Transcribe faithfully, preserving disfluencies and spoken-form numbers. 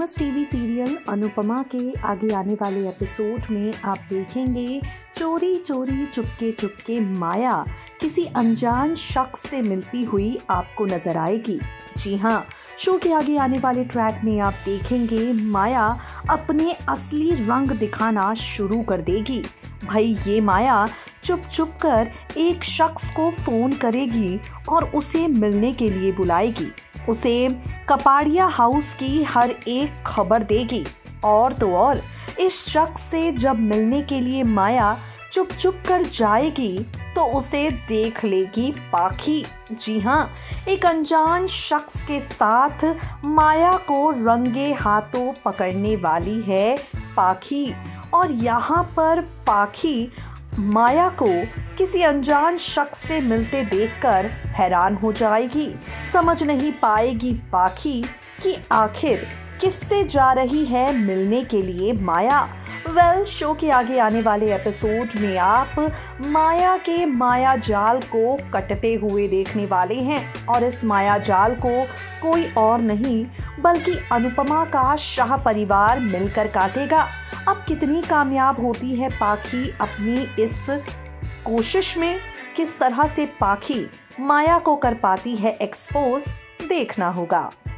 Famous TV serial Anupama के आगे आने वाले एपिसोड में आप देखेंगे चोरी चोरी चुपके चुपके माया किसी अनजान शख्स से मिलती हुई आपको नजर आएगी। जी हाँ, शो के आगे आने वाले ट्रैक में आप देखेंगे माया अपने असली रंग दिखाना शुरू कर देगी। भाई ये माया चुप चुप कर एक शख्स को फोन करेगी और उसे मिलने के लिए बुलाएगी, उसे कपाड़िया हाउस की हर एक खबर देगी। और तो और इस शख्स से जब मिलने के लिए माया चुप चुप कर जाएगी तो उसे देख लेगी पाखी। जी हाँ, एक अनजान शख्स के साथ माया को रंगे हाथों पकड़ने वाली है पाखी। और यहाँ पर पाखी माया को किसी अनजान शख्स से मिलते देखकर हैरान हो जाएगी। समझ नहीं पाएगी पाखी कि आखिर किससे जा रही है मिलने के लिए माया। वेल, शो के आगे आने वाले एपिसोड में आप माया के माया जाल को कटते हुए देखने वाले हैं और इस माया जाल को कोई और नहीं बल्कि अनुपमा का शाह परिवार मिलकर काटेगा। अब कितनी कामयाब होती है पाखी अपनी इस कोशिश में, किस तरह से पाखी माया को कर पाती है एक्सपोज, देखना होगा।